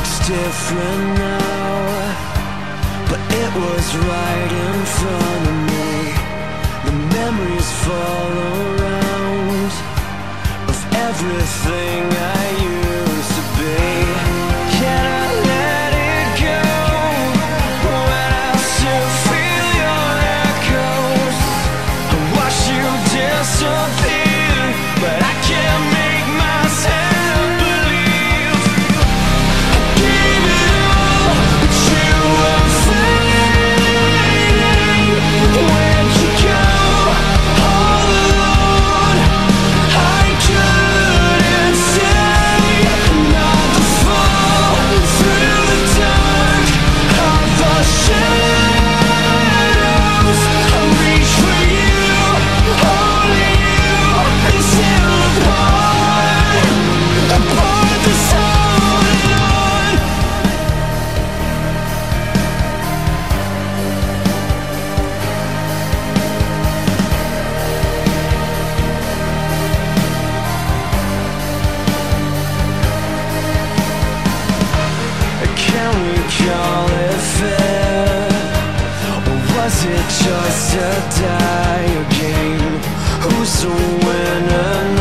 looks different now, but it was right in front of me. The memories fall around of everything I used to be. Can I let it go when I still feel your echoes? I watch you disappear, but I can't make myself believe. I gave it all, but you were fading. Where'd you go all alone? I couldn't stay, not to fall through the dark of the shadows. I reach for you, only you, until apart this holding on. Can we call it fair, or was it just a dire game? Who's the winner now?